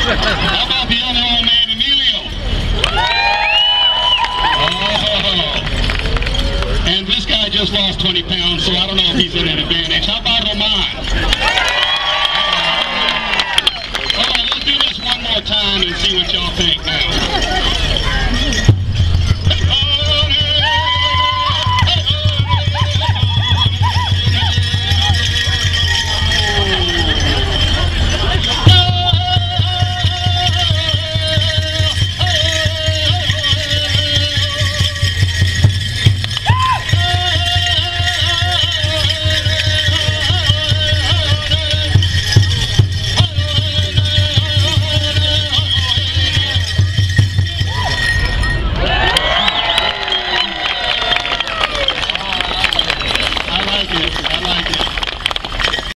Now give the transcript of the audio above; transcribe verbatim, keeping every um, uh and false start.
How about the other old man, Emilio? Oh. And this guy just lost twenty pounds, so I don't know if he's at an advantage. How about Roman? All right, let's do this one more time and see what y'all think now.